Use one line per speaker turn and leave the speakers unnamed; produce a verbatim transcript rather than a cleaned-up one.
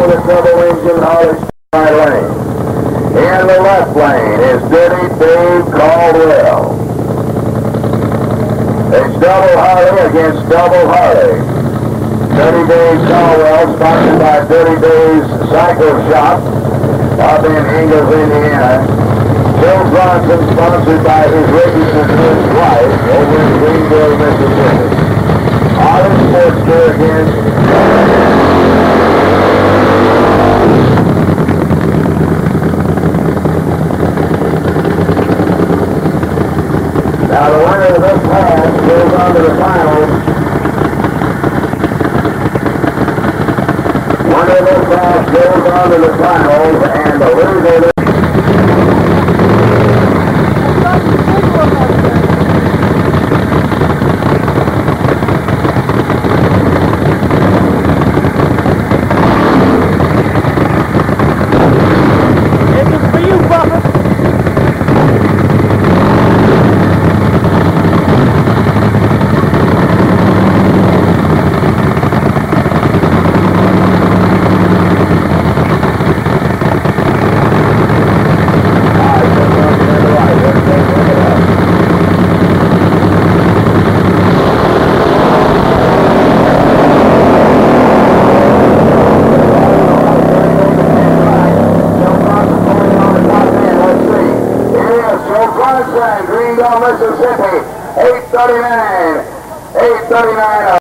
of the double engine Harley right lane. In the left lane is Dirty Dave Cauldwell. It's double Harley against double Harley. Dirty Dave Cauldwell, sponsored by Dirty Dave's Cycle Shop up in Ingalls, Indiana. Joe Thronson, sponsored by his registered his wife over in Greenville, Mississippi. Harley Sports Tour against now the winner of this match goes on to the finals. Winner of this match goes on to the finals, and the loser. Greenville, Mississippi, eight thirty-nine, eight thirty-nine.